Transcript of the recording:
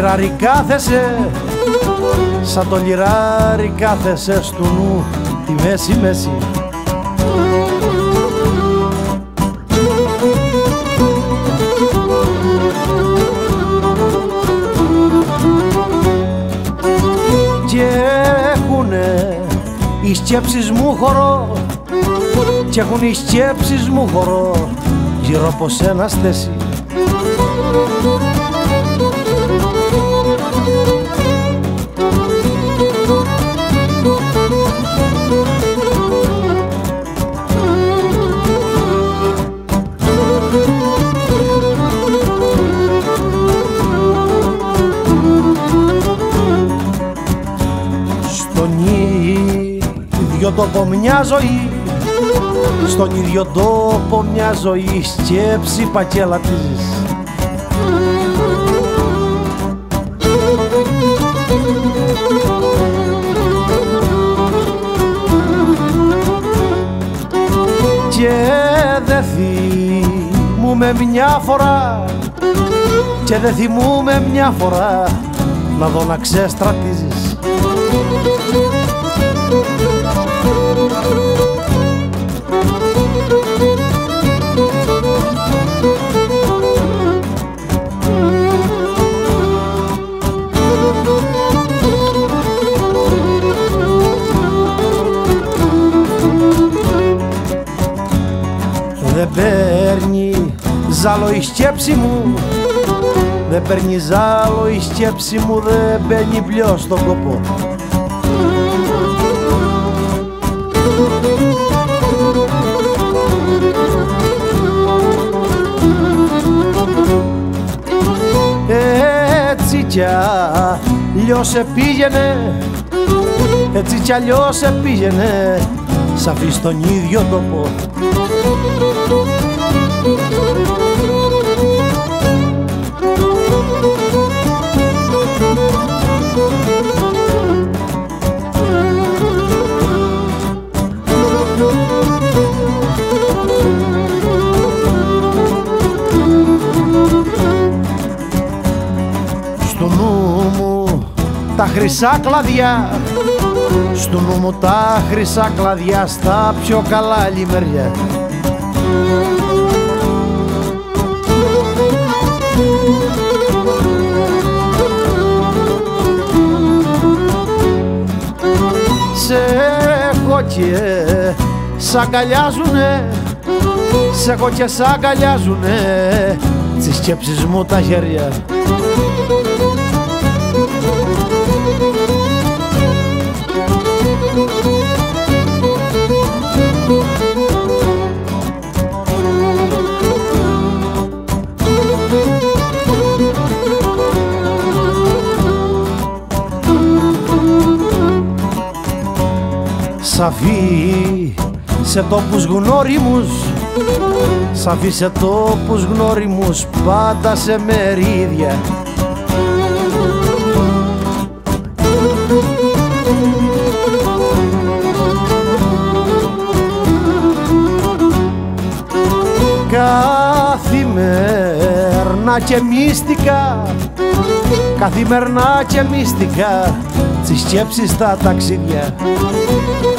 λιράρι κάθεσαι, σαν το λιράρι κάθεσαι στου νου τη μέση. Και έχουνε οι σκέψεις μου χορό, κι έχουν οι σκέψεις μου χορό γύρω από σένα στέση. Στον ίδιο τόπο μια ζωή, στον ίδιο τόπο μια ζωή, σκέψη πακελατίζεις. Και δε θυμούμαι μια φορά, και δε θυμούμαι μια φορά να δω να ξεστρατίζεις. Δεν παίρνει ζάλο η σκέψη μου, δεν παίρνει ζάλο η σκέψη μου, δεν μπαίνει πλειό στον κόπο. Έτσι κι αλλιώς επήγαινε, έτσι κι αλλιώς επήγαινε, σ' αφή στον ίδιο τόπο. Στο νου μου τα χρυσά κλαδιά, στο νου μου τα χρυσά κλαδιά, στα πιο καλά λιμέρια. Σε έχω και σ' αγκαλιάζουνε, σε έχω και σ' αγκαλιάζουνε τις σκέψεις μου τα χέρια. Σ' αφή σε τόπους γνώριμους, σ' αφή σε τόπους γνώριμους, πάντα σε μερίδια. Καθημερινά και μυστικά, καθημερινά και μυστικά, τις σκέψεις στα ταξίδια.